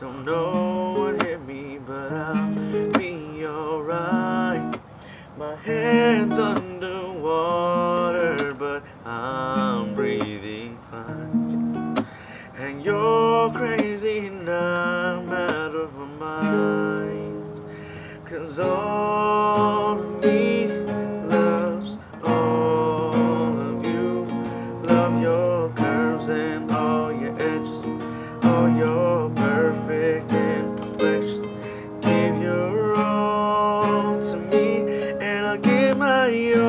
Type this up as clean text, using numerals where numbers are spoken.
Don't know what hit me, but I'll be alright. My head's underwater, but I'm breathing fine. And you're crazy and I'm out of my mind. 'Cause all of me loves all of you. Love your curves and all your edges, all your perfect imperfections. Give your all to me and I'll give my